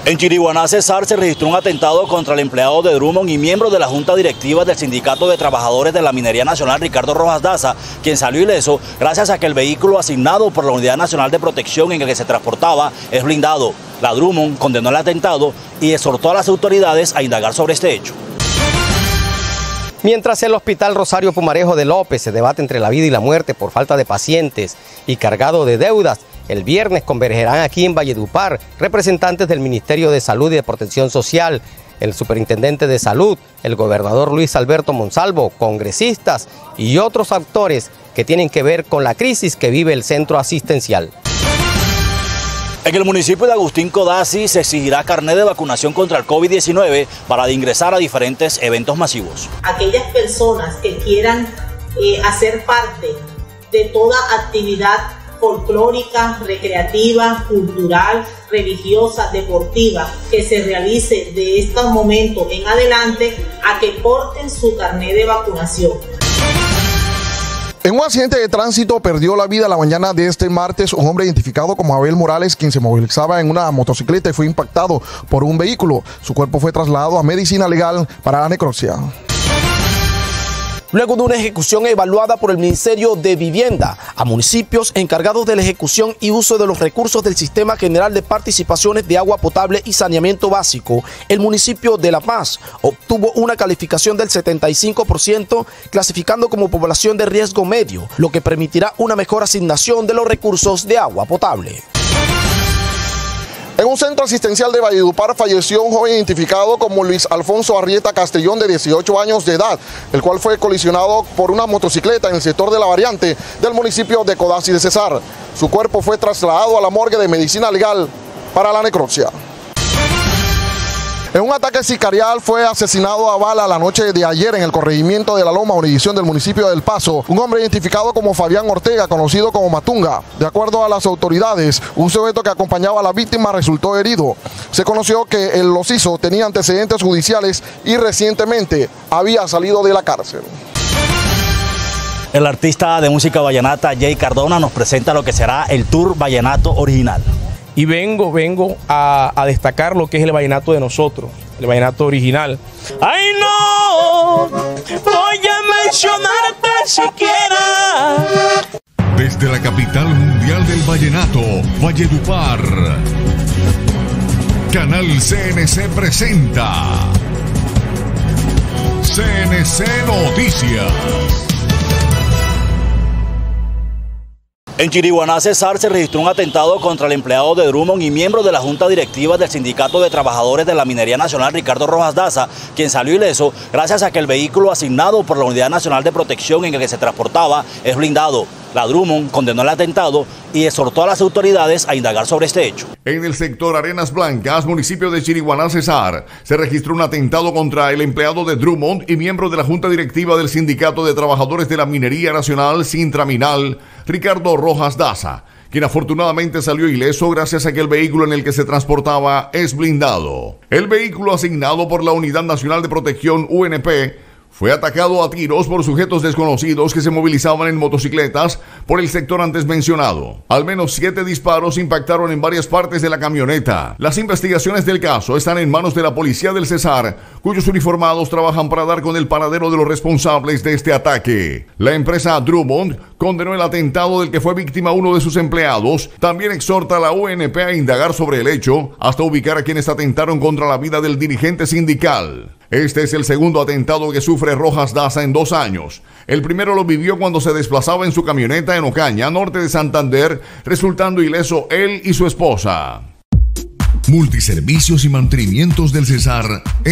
En Chiriguaná, Cesar, se registró un atentado contra el empleado de Drummond y miembro de la Junta Directiva del Sindicato de Trabajadores de la Minería Nacional, Ricardo Rojas Daza, quien salió ileso gracias a que el vehículo asignado por la Unidad Nacional de Protección en el que se transportaba es blindado. La Drummond condenó el atentado y exhortó a las autoridades a indagar sobre este hecho. Mientras el Hospital Rosario Pumarejo de López se debate entre la vida y la muerte por falta de pacientes y cargado de deudas, el viernes convergerán aquí en Valledupar representantes del Ministerio de Salud y de Protección Social, el Superintendente de Salud, el gobernador Luis Alberto Monsalvo, congresistas y otros actores que tienen que ver con la crisis que vive el centro asistencial. En el municipio de Agustín Codazzi se exigirá carnet de vacunación contra el COVID-19 para ingresar a diferentes eventos masivos. Aquellas personas que quieran hacer parte de toda actividad folclórica, recreativa, cultural, religiosa, deportiva, que se realice de este momento en adelante, a que porten su carnet de vacunación. En un accidente de tránsito perdió la vida la mañana de este martes un hombre identificado como Abel Morales, quien se movilizaba en una motocicleta y fue impactado por un vehículo. Su cuerpo fue trasladado a medicina legal para la necropsia. Luego de una ejecución evaluada por el Ministerio de Vivienda a municipios encargados de la ejecución y uso de los recursos del Sistema General de Participaciones de Agua Potable y Saneamiento Básico, el municipio de La Paz obtuvo una calificación del 75%, clasificando como población de riesgo medio, lo que permitirá una mejor asignación de los recursos de agua potable. En un centro asistencial de Valledupar falleció un joven identificado como Luis Alfonso Arrieta Castellón, de 18 años de edad, el cual fue colisionado por una motocicleta en el sector de La Variante del municipio de Codazzi de Cesar. Su cuerpo fue trasladado a la morgue de medicina legal para la necropsia. En un ataque sicarial fue asesinado a bala la noche de ayer en el corregimiento de La Loma, jurisdicción del municipio del Paso, un hombre identificado como Fabián Ortega, conocido como Matunga. De acuerdo a las autoridades, un sujeto que acompañaba a la víctima resultó herido. Se conoció que el occiso tenía antecedentes judiciales y recientemente había salido de la cárcel. El artista de música vallenata Jay Cardona nos presenta lo que será el Tour Vallenato Original. Y vengo a destacar lo que es el vallenato de nosotros, el vallenato original. ¡Ay, no! Voy a mencionarte siquiera. Desde la capital mundial del vallenato, Valledupar, Canal CNC presenta CNC Noticias. En Chiriguaná, Cesar, se registró un atentado contra el empleado de Drummond y miembro de la Junta Directiva del Sindicato de Trabajadores de la Minería Nacional, Ricardo Rojas Daza, quien salió ileso gracias a que el vehículo asignado por la Unidad Nacional de Protección en el que se transportaba es blindado. La Drummond condenó el atentado y exhortó a las autoridades a indagar sobre este hecho. En el sector Arenas Blancas, municipio de Chiriguaná, Cesar, se registró un atentado contra el empleado de Drummond y miembro de la Junta Directiva del Sindicato de Trabajadores de la Minería Nacional, Sintraminal, Ricardo Rojas Daza, quien afortunadamente salió ileso gracias a que el vehículo en el que se transportaba es blindado. El vehículo asignado por la Unidad Nacional de Protección, UNP, fue atacado a tiros por sujetos desconocidos que se movilizaban en motocicletas por el sector antes mencionado. Al menos 7 disparos impactaron en varias partes de la camioneta. Las investigaciones del caso están en manos de la policía del Cesar, cuyos uniformados trabajan para dar con el paradero de los responsables de este ataque. La empresa Drummond condenó el atentado del que fue víctima uno de sus empleados. También exhorta a la UNP a indagar sobre el hecho hasta ubicar a quienes atentaron contra la vida del dirigente sindical. Este es el segundo atentado que sufre Rojas Daza en 2 años. El primero lo vivió cuando se desplazaba en su camioneta en Ocaña, norte de Santander, resultando ileso él y su esposa. Multiservicios y mantenimientos del Cesar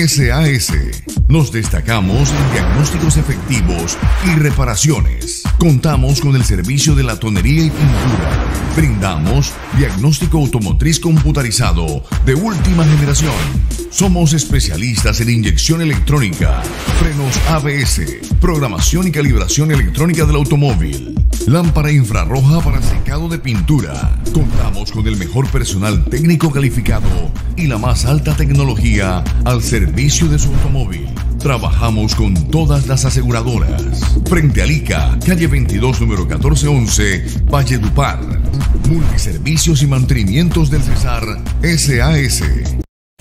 SAS. Nos destacamos en diagnósticos efectivos y reparaciones. Contamos con el servicio de latonería y pintura. Brindamos diagnóstico automotriz computarizado de última generación. Somos especialistas en inyección electrónica, frenos ABS, programación y calibración electrónica del automóvil, lámpara infrarroja para secado de pintura. Contamos con el mejor personal técnico calificado y la más alta tecnología al servicio de su automóvil. Trabajamos con todas las aseguradoras. Frente al ICA, calle 22, número 1411, Valledupar. Multiservicios y mantenimientos del Cesar SAS.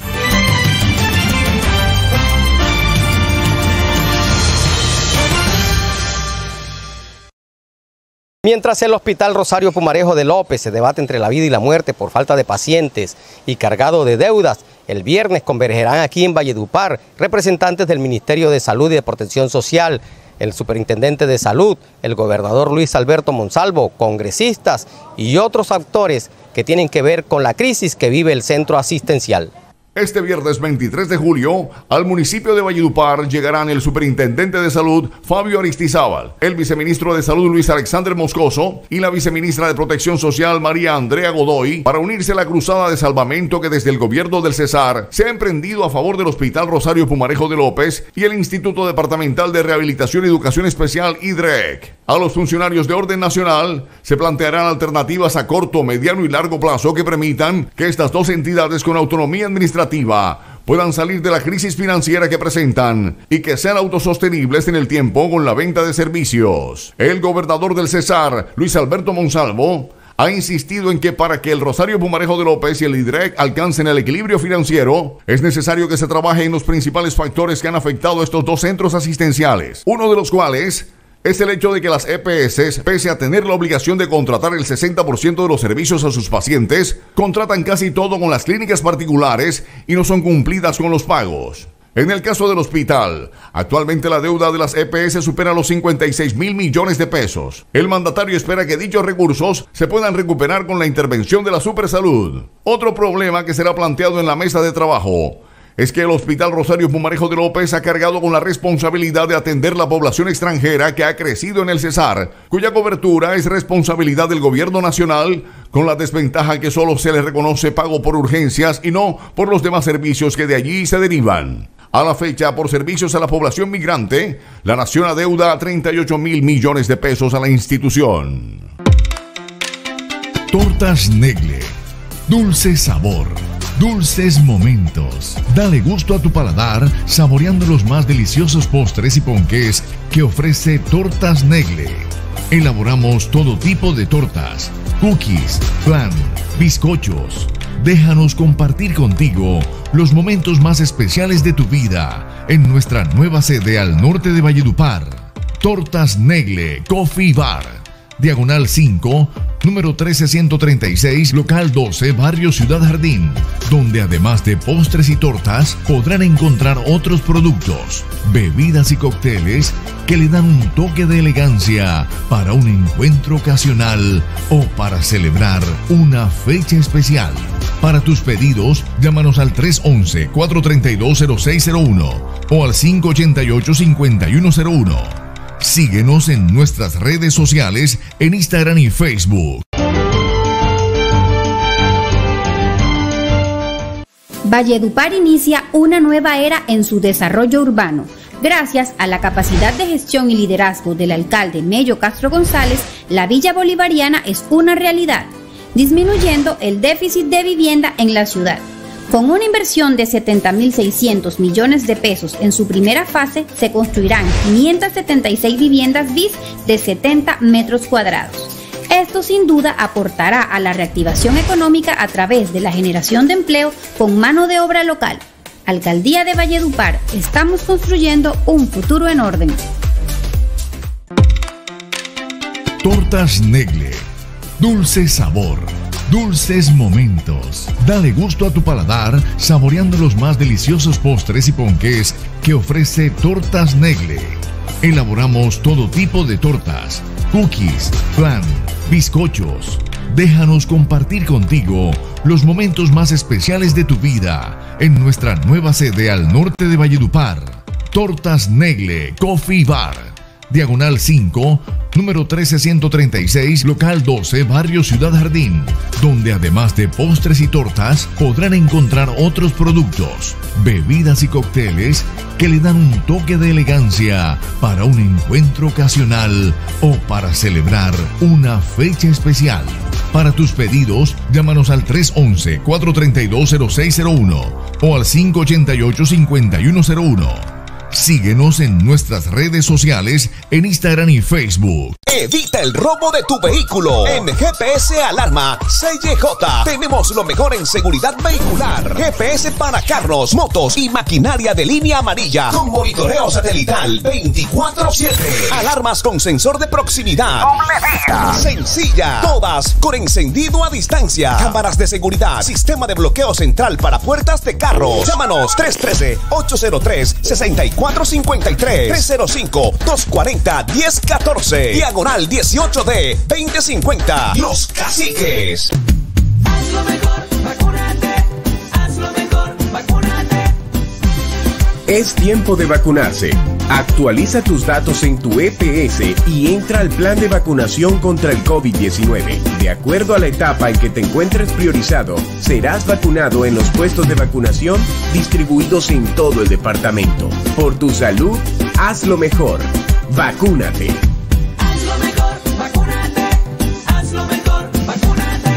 Mientras el Hospital Rosario Pumarejo de López se debate entre la vida y la muerte por falta de pacientes y cargado de deudas, el viernes convergerán aquí en Valledupar representantes del Ministerio de Salud y de Protección Social, el Superintendente de Salud, el gobernador Luis Alberto Monsalvo, congresistas y otros actores que tienen que ver con la crisis que vive el centro asistencial. Este viernes 23 de julio, al municipio de Valledupar llegarán el superintendente de salud, Fabio Aristizábal, el viceministro de salud, Luis Alexander Moscoso, y la viceministra de Protección Social, María Andrea Godoy, para unirse a la cruzada de salvamento que desde el gobierno del Cesar se ha emprendido a favor del Hospital Rosario Pumarejo de López y el Instituto Departamental de Rehabilitación y Educación Especial, IDREC. A los funcionarios de orden nacional se plantearán alternativas a corto, mediano y largo plazo que permitan que estas dos entidades con autonomía administrativa puedan salir de la crisis financiera que presentan y que sean autosostenibles en el tiempo con la venta de servicios. El gobernador del Cesar, Luis Alberto Monsalvo, ha insistido en que para que el Rosario Pumarejo de López y el IDREC alcancen el equilibrio financiero, es necesario que se trabaje en los principales factores que han afectado a estos dos centros asistenciales, uno de los cuales es el hecho de que las EPS, pese a tener la obligación de contratar el 60% de los servicios a sus pacientes, contratan casi todo con las clínicas particulares y no son cumplidas con los pagos. En el caso del hospital, actualmente la deuda de las EPS supera los 56.000 millones de pesos. El mandatario espera que dichos recursos se puedan recuperar con la intervención de la Supersalud. Otro problema que será planteado en la mesa de trabajo es que el Hospital Rosario Pumarejo de López ha cargado con la responsabilidad de atender la población extranjera que ha crecido en el Cesar, cuya cobertura es responsabilidad del gobierno nacional, con la desventaja que solo se le reconoce pago por urgencias y no por los demás servicios que de allí se derivan. A la fecha, por servicios a la población migrante, la nación adeuda 38.000 millones de pesos a la institución. Tortas Negle, dulce sabor, dulces momentos. Dale gusto a tu paladar saboreando los más deliciosos postres y ponqués que ofrece Tortas Negle. Elaboramos todo tipo de tortas, cookies, flan, bizcochos. Déjanos compartir contigo los momentos más especiales de tu vida en nuestra nueva sede al norte de Valledupar. Tortas Negle Coffee Bar, Diagonal 5, número 13136, local 12, barrio Ciudad Jardín, donde además de postres y tortas podrán encontrar otros productos, bebidas y cócteles que le dan un toque de elegancia para un encuentro ocasional o para celebrar una fecha especial. Para tus pedidos, llámanos al 311-432-0601 o al 588-5101. Síguenos en nuestras redes sociales en Instagram y Facebook. Valledupar inicia una nueva era en su desarrollo urbano. Gracias a la capacidad de gestión y liderazgo del alcalde Mello Castro González, la Villa Bolivariana es una realidad, disminuyendo el déficit de vivienda en la ciudad. Con una inversión de 70.600 millones de pesos en su primera fase, se construirán 576 viviendas BIS de 70 metros cuadrados. Esto sin duda aportará a la reactivación económica a través de la generación de empleo con mano de obra local. Alcaldía de Valledupar, estamos construyendo un futuro en orden. Tortas Negle, dulce sabor, dulces momentos. Dale gusto a tu paladar saboreando los más deliciosos postres y ponqués que ofrece Tortas Negle. Elaboramos todo tipo de tortas, cookies, flan, bizcochos. Déjanos compartir contigo los momentos más especiales de tu vida en nuestra nueva sede al norte de Valledupar. Tortas Negle Coffee Bar, Diagonal 5, número 13136, local 12, barrio Ciudad Jardín, donde además de postres y tortas podrán encontrar otros productos, bebidas y cócteles que le dan un toque de elegancia para un encuentro ocasional o para celebrar una fecha especial. Para tus pedidos, llámanos al 311-432-0601 o al 588-5101. Síguenos en nuestras redes sociales en Instagram y Facebook. Evita el robo de tu vehículo. En GPS Alarma CJ tenemos lo mejor en seguridad vehicular. GPS para carros, motos y maquinaria de línea amarilla con monitoreo satelital 24/7. Alarmas con sensor de proximidad. Sencilla. Todas con encendido a distancia. Cámaras de seguridad. Sistema de bloqueo central para puertas de carros. Llámanos 313-803-6453. 305-240-1014. Diagonal 18D 2050. Los Caciques. Hazlo mejor, vacúnate. Hazlo mejor, vacúnate. Es tiempo de vacunarse. Actualiza tus datos en tu EPS y entra al plan de vacunación contra el COVID-19. De acuerdo a la etapa en que te encuentres priorizado, serás vacunado en los puestos de vacunación distribuidos en todo el departamento. Por tu salud, hazlo mejor. Vacúnate. Hazlo mejor, vacúnate. Hazlo mejor, vacúnate.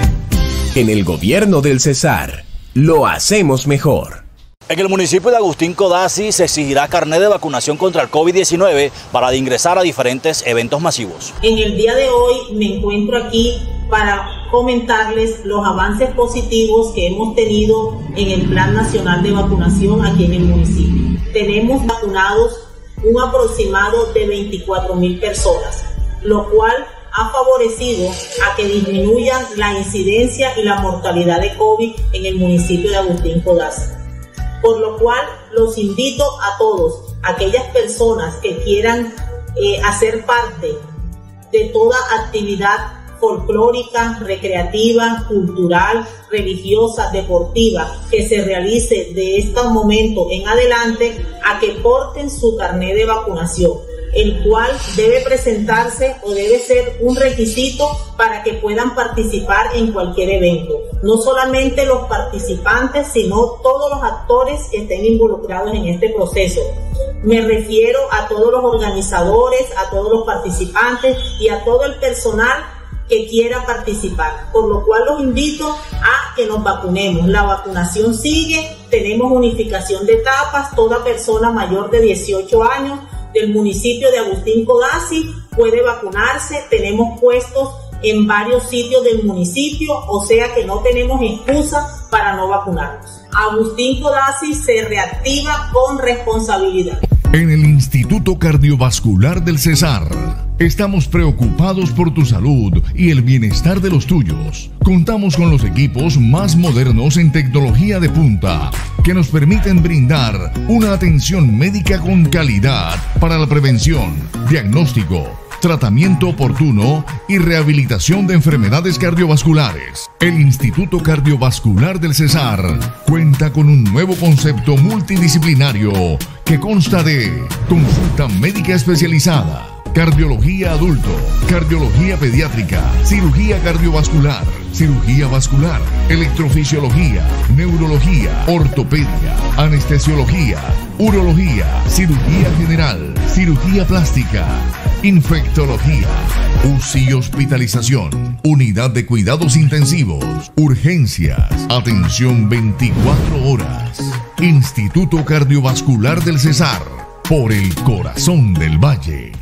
En el gobierno del Cesar, lo hacemos mejor. En el municipio de Agustín Codazzi se exigirá carnet de vacunación contra el COVID-19 para ingresar a diferentes eventos masivos. En el día de hoy me encuentro aquí para comentarles los avances positivos que hemos tenido en el Plan Nacional de Vacunación aquí en el municipio. Tenemos vacunados un aproximado de 24,000 personas, lo cual ha favorecido a que disminuyan la incidencia y la mortalidad de COVID en el municipio de Agustín Codazzi. Por lo cual los invito a todos, aquellas personas que quieran hacer parte de toda actividad folclórica, recreativa, cultural, religiosa, deportiva que se realice de este momento en adelante, a que porten su carnet de vacunación, el cual debe presentarse o debe ser un requisito para que puedan participar en cualquier evento. No solamente los participantes, sino todos los actores que estén involucrados en este proceso. Me refiero a todos los organizadores, a todos los participantes y a todo el personal que quiera participar, por lo cual los invito a que nos vacunemos. La vacunación sigue, tenemos unificación de etapas, toda persona mayor de 18 años del municipio de Agustín Codazzi puede vacunarse, tenemos puestos en varios sitios del municipio, o sea que no tenemos excusa para no vacunarnos. Agustín Codazzi se reactiva con responsabilidad. En el Instituto Cardiovascular del Cesar, estamos preocupados por tu salud y el bienestar de los tuyos. Contamos con los equipos más modernos en tecnología de punta que nos permiten brindar una atención médica con calidad para la prevención, diagnóstico, tratamiento oportuno y rehabilitación de enfermedades cardiovasculares. El Instituto Cardiovascular del Cesar cuenta con un nuevo concepto multidisciplinario que consta de consulta médica especializada, cardiología adulto, cardiología pediátrica, cirugía cardiovascular, cirugía vascular, electrofisiología, neurología, ortopedia, anestesiología, urología, cirugía general, cirugía plástica, infectología, UCI y hospitalización, unidad de cuidados intensivos, urgencias, atención 24 horas. Instituto Cardiovascular del Cesar, por el corazón del valle.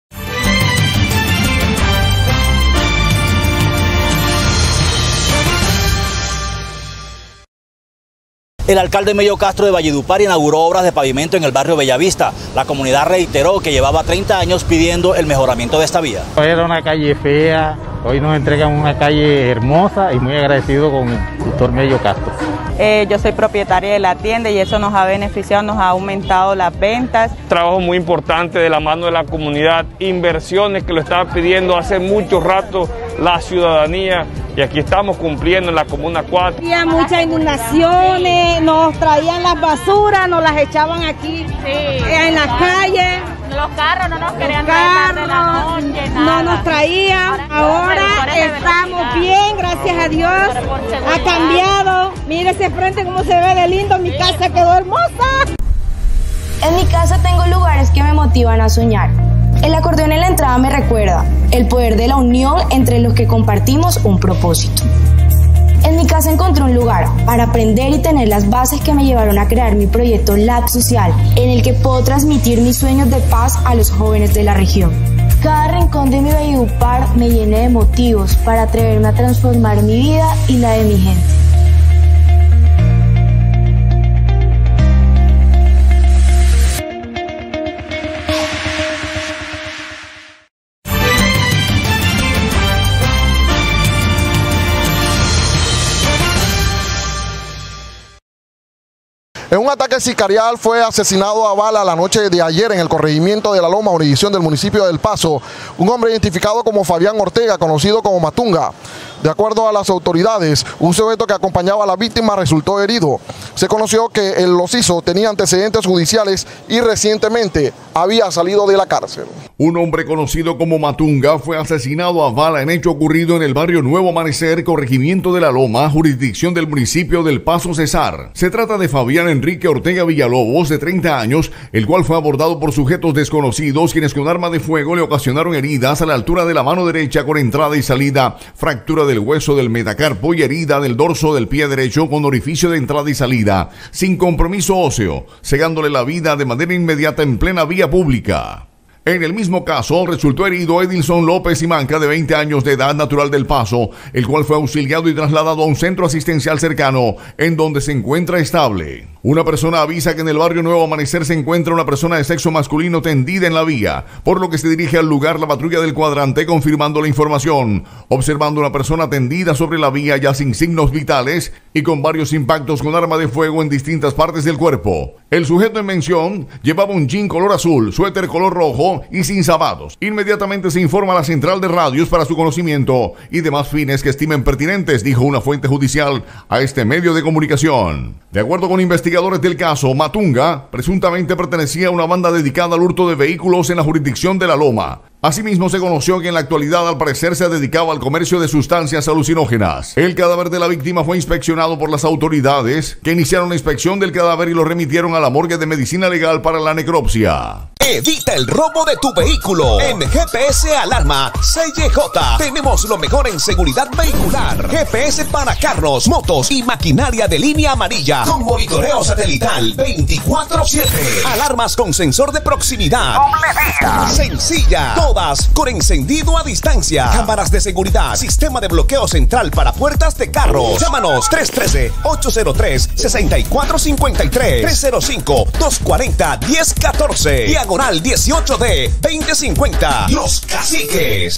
El alcalde Mello Castro de Valledupar inauguró obras de pavimento en el barrio Bellavista. La comunidad reiteró que llevaba 30 años pidiendo el mejoramiento de esta vía. Era una calle fea, hoy nos entregan una calle hermosa y muy agradecido con el doctor Mello Castro. Yo soy propietaria de la tienda y eso nos ha beneficiado, nos ha aumentado las ventas. Trabajo muy importante de la mano de la comunidad, inversiones que lo estaba pidiendo hace mucho rato la ciudadanía y aquí estamos cumpliendo en la Comuna 4. Había muchas inundaciones, nos traían las basuras, nos las echaban aquí en la calle. Los carros no nos querían traer de la noche, nada. No nos traían. Ahora estamos bien, gracias a Dios. Ha cambiado. Mire ese frente cómo se ve de lindo, mi casa quedó hermosa. En mi casa tengo lugares que me motivan a soñar. El acordeón en la entrada me recuerda el poder de la unión entre los que compartimos un propósito. En mi casa encontré un lugar para aprender y tener las bases que me llevaron a crear mi proyecto Lab Social, en el que puedo transmitir mis sueños de paz a los jóvenes de la región. Cada rincón de mi Valledupar me llena de motivos para atreverme a transformar mi vida y la de mi gente. En un ataque sicarial fue asesinado a bala la noche de ayer en el corregimiento de La Loma, jurisdicción del municipio del Paso, un hombre identificado como Fabián Ortega, conocido como Matunga. De acuerdo a las autoridades, un sujeto que acompañaba a la víctima resultó herido. Se conoció que el occiso tenía antecedentes judiciales y recientemente había salido de la cárcel. Un hombre conocido como Matunga fue asesinado a bala en hecho ocurrido en el barrio Nuevo Amanecer, corregimiento de La Loma, jurisdicción del municipio del Paso Cesar. Se trata de Fabián Enrique Ortega Villalobos, de 30 años, el cual fue abordado por sujetos desconocidos, quienes con arma de fuego le ocasionaron heridas a la altura de la mano derecha con entrada y salida, fractura del hueso del metacarpo y herida del dorso del pie derecho con orificio de entrada y salida, sin compromiso óseo, cegándole la vida de manera inmediata en plena vía pública. En el mismo caso, resultó herido Edilson López Simanca, de 20 años de edad, natural del Paso, el cual fue auxiliado y trasladado a un centro asistencial cercano, en donde se encuentra estable. Una persona avisa que en el barrio Nuevo Amanecer se encuentra una persona de sexo masculino tendida en la vía, por lo que se dirige al lugar la patrulla del cuadrante confirmando la información, observando una persona tendida sobre la vía ya sin signos vitales y con varios impactos con arma de fuego en distintas partes del cuerpo. El sujeto en mención llevaba un jean color azul, suéter color rojo y sin zapatos. Inmediatamente se informa a la central de radios para su conocimiento y demás fines que estimen pertinentes, dijo una fuente judicial a este medio de comunicación. De acuerdo con investigadores del caso, Matunga presuntamente pertenecía a una banda dedicada al hurto de vehículos en la jurisdicción de La Loma. Asimismo, se conoció que en la actualidad al parecer se dedicaba al comercio de sustancias alucinógenas. El cadáver de la víctima fue inspeccionado por las autoridades, que iniciaron la inspección del cadáver y lo remitieron a la morgue de medicina legal para la necropsia. Evita el robo de tu vehículo. En GPS Alarma CJ tenemos lo mejor en seguridad vehicular. GPS para carros, motos y maquinaria de línea amarilla con monitoreo satelital 24/7. Alarmas con sensor de proximidad. Sencilla. Todas con encendido a distancia. Cámaras de seguridad. Sistema de bloqueo central para puertas de carros. Llámanos 313-803-6453. 305-240-1014. Diagonal 18D 2050. Los Caciques.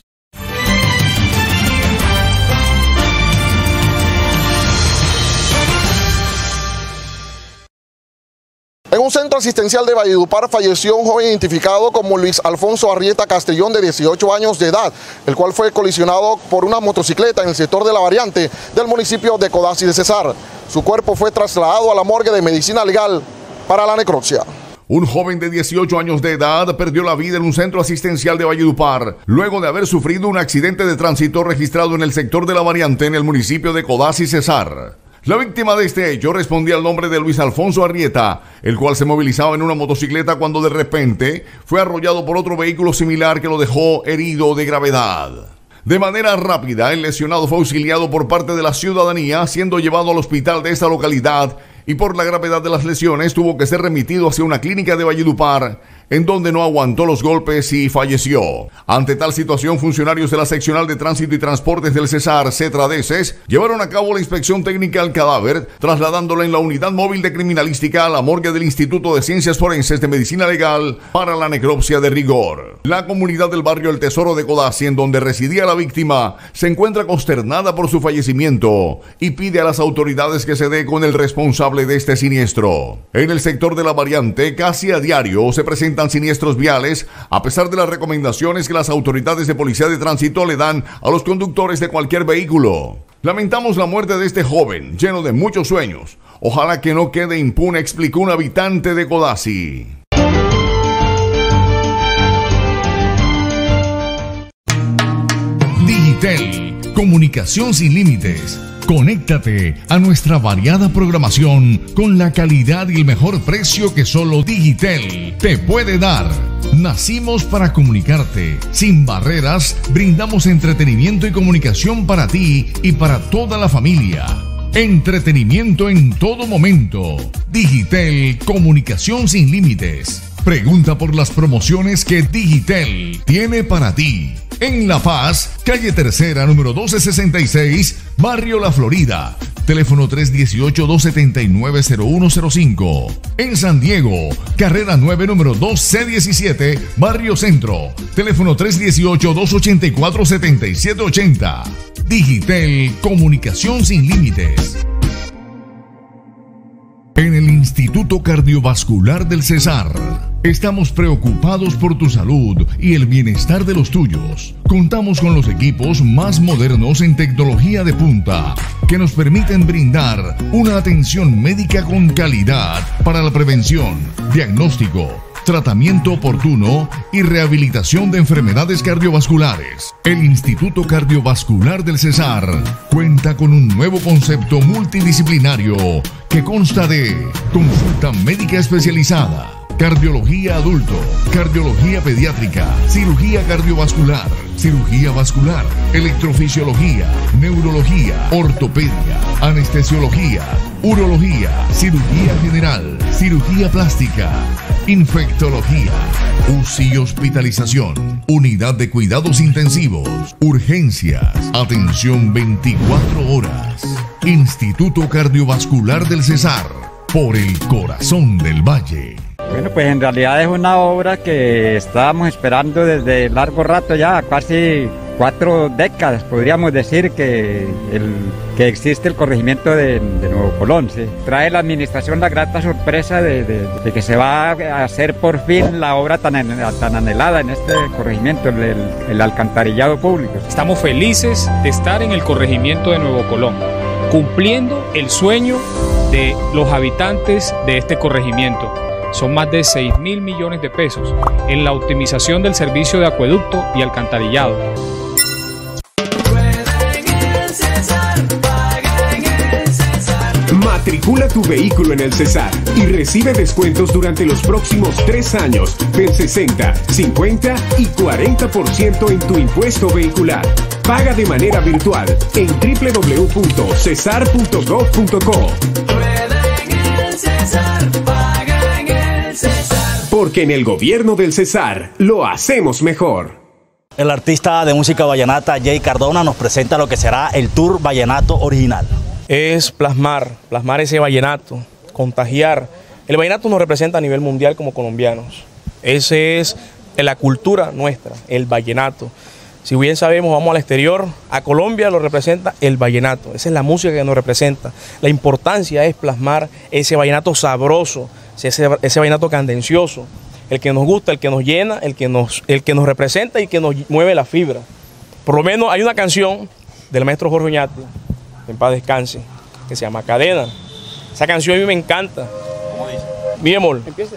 En un centro asistencial de Valledupar falleció un joven identificado como Luis Alfonso Arrieta Castellón, de 18 años de edad, el cual fue colisionado por una motocicleta en el sector de La Variante del municipio de Codazzi de Cesar. Su cuerpo fue trasladado a la morgue de medicina legal para la necropsia. Un joven de 18 años de edad perdió la vida en un centro asistencial de Valledupar, luego de haber sufrido un accidente de tránsito registrado en el sector de La Variante en el municipio de Codazzi Cesar. La víctima de este hecho respondía al nombre de Luis Alfonso Arrieta, el cual se movilizaba en una motocicleta cuando de repente fue arrollado por otro vehículo similar que lo dejó herido de gravedad. De manera rápida, el lesionado fue auxiliado por parte de la ciudadanía, siendo llevado al hospital de esta localidad y por la gravedad de las lesiones tuvo que ser remitido hacia una clínica de Valledupar, en donde no aguantó los golpes y falleció. Ante tal situación, funcionarios de la Seccional de Tránsito y Transportes del Cesar, CETRADESES, llevaron a cabo la inspección técnica al cadáver, trasladándolo en la unidad móvil de criminalística a la morgue del Instituto de Ciencias Forenses de Medicina Legal para la necropsia de rigor. La comunidad del barrio El Tesoro de Codazzi, en donde residía la víctima, se encuentra consternada por su fallecimiento y pide a las autoridades que se dé con el responsable de este siniestro. En el sector de La Variante, casi a diario se presentan siniestros viales, a pesar de las recomendaciones que las autoridades de policía de tránsito le dan a los conductores de cualquier vehículo. Lamentamos la muerte de este joven, lleno de muchos sueños. Ojalá que no quede impune, explicó un habitante de Codazzi. Digitel, comunicación sin límites. Conéctate a nuestra variada programación con la calidad y el mejor precio que solo Digitel te puede dar. Nacimos para comunicarte. Sin barreras, brindamos entretenimiento y comunicación para ti y para toda la familia. Entretenimiento en todo momento. Digitel, comunicación sin límites. Pregunta por las promociones que Digitel tiene para ti. En La Paz, calle Tercera, número 1266, Barrio La Florida. Teléfono 318-279-0105. En San Diego, carrera 9, número 2C17, Barrio Centro. Teléfono 318-284-7780. Digitel, comunicación sin límites. En el Instituto Cardiovascular del Cesar, estamos preocupados por tu salud y el bienestar de los tuyos. Contamos con los equipos más modernos en tecnología de punta que nos permiten brindar una atención médica con calidad para la prevención, diagnóstico, tratamiento oportuno y rehabilitación de enfermedades cardiovasculares. El Instituto Cardiovascular del Cesar cuenta con un nuevo concepto multidisciplinario que consta de consulta médica especializada, cardiología adulto, cardiología pediátrica, cirugía cardiovascular, cirugía vascular, electrofisiología, neurología, ortopedia, anestesiología, urología, cirugía general, cirugía plástica, infectología, UCI y hospitalización, unidad de cuidados intensivos, urgencias, atención 24 horas. Instituto Cardiovascular del Cesar, por el corazón del valle. Bueno, pues en realidad es una obra que estábamos esperando desde largo rato ya, casi 4 décadas, podríamos decir que existe el corregimiento de Nuevo Colón. ¿Sí? Trae la administración la grata sorpresa de que se va a hacer por fin la obra tan anhelada en este corregimiento, el alcantarillado público. Estamos felices de estar en el corregimiento de Nuevo Colón, cumpliendo el sueño de los habitantes de este corregimiento. Son más de 6.000 millones de pesos en la optimización del servicio de acueducto y alcantarillado. Matricula tu vehículo en el Cesar y recibe descuentos durante los próximos 3 años del 60, 50 y 40% en tu impuesto vehicular. Paga de manera virtual en www.cesar.gov.co. Porque en el gobierno del Cesar lo hacemos mejor. El artista de música vallenata Jay Cardona nos presenta lo que será el Tour Vallenato Original. Es plasmar ese vallenato, contagiar. El vallenato nos representa a nivel mundial como colombianos. Esa es la cultura nuestra, el vallenato. Si bien sabemos, vamos al exterior, a Colombia lo representa el vallenato. Esa es la música que nos representa. La importancia es plasmar ese vallenato sabroso, ese vallenato candencioso, el que nos gusta, el que nos llena, el que nos representa y que nos mueve la fibra. Por lo menos hay una canción del maestro Jorge Oñate, en paz descanse, que se llama Cadena. Esa canción a mí me encanta. ¿Cómo dice? Mi amor. Empieza.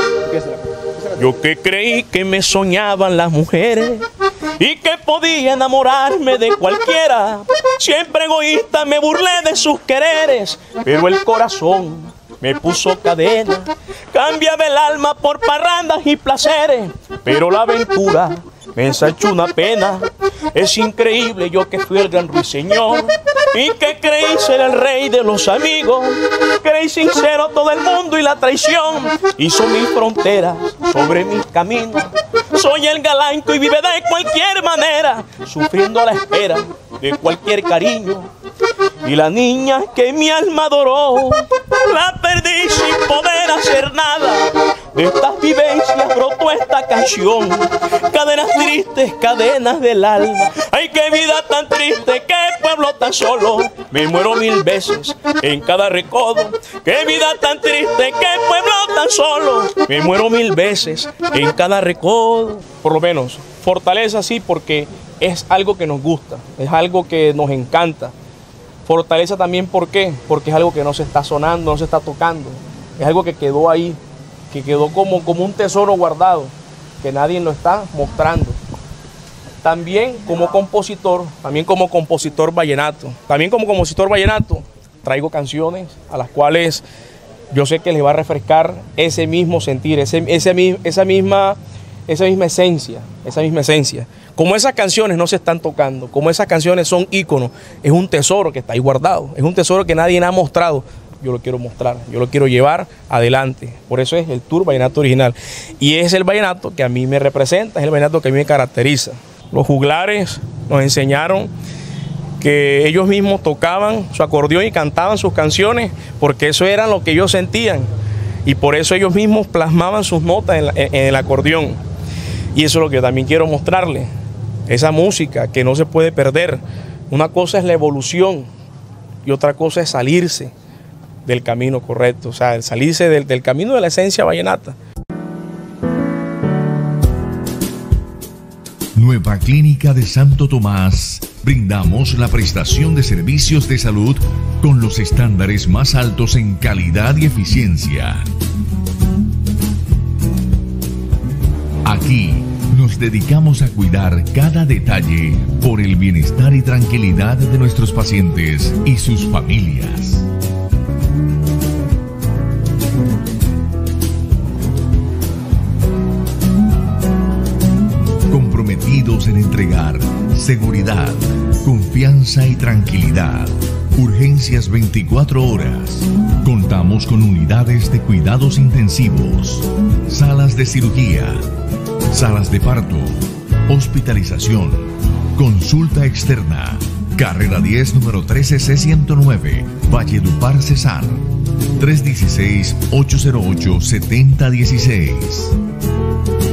Yo que creí que me soñaban las mujeres y que podía enamorarme de cualquiera. Siempre egoísta me burlé de sus quereres, pero el corazón me puso cadena. Cambiaba el alma por parrandas y placeres, pero la aventura me ensanchó una pena. Es increíble, yo que fui el gran ruiseñor y que creí ser el rey de los amigos. Creí sincero todo el mundo y la traición hizo mil fronteras sobre mis caminos. Soy el galán que vive de cualquier manera, sufriendo a la espera de cualquier cariño. Y la niña que mi alma adoró, la perdí sin poder hacer nada. De estas vivencias brotó esta canción. Cadenas tristes, cadenas del alma. Ay, qué vida tan triste, qué pueblo tan solo. Me muero 1000 veces en cada recodo. Qué vida tan triste, qué pueblo tan solo. Me muero 1000 veces en cada recodo. Por lo menos, fortaleza sí, porque es algo que nos gusta, es algo que nos encanta. Fortaleza también, ¿por qué? Porque es algo que no se está sonando, no se está tocando. Es algo que quedó ahí, que quedó como un tesoro guardado, que nadie lo está mostrando. también como compositor vallenato. También como compositor vallenato traigo canciones a las cuales yo sé que les va a refrescar ese mismo sentir, esa misma esencia. Como esas canciones no se están tocando, como esas canciones son íconos, es un tesoro que está ahí guardado, es un tesoro que nadie ha mostrado. Yo lo quiero mostrar, yo lo quiero llevar adelante. Por eso es el Tour Vallenato Original. Y es el vallenato que a mí me representa, es el vallenato que a mí me caracteriza. Los juglares nos enseñaron que ellos mismos tocaban su acordeón y cantaban sus canciones, porque eso era lo que ellos sentían. Y por eso ellos mismos plasmaban sus notas en el acordeón. Y eso es lo que yo también quiero mostrarles. Esa música que no se puede perder. Una cosa es la evolución y otra cosa es salirse del camino correcto, o sea, salirse del camino de la esencia vallenata. Nueva Clínica de Santo Tomás. Brindamos la prestación de servicios de salud con los estándares más altos en calidad y eficiencia. Aquí nos dedicamos a cuidar cada detalle por el bienestar y tranquilidad de nuestros pacientes y sus familias. Comprometidos en entregar seguridad, confianza y tranquilidad. Urgencias 24 horas. Contamos con unidades de cuidados intensivos, salas de cirugía, salas de parto, hospitalización, consulta externa. Carrera 10, número 13C109, Valledupar, Cesar. 316-808-7016.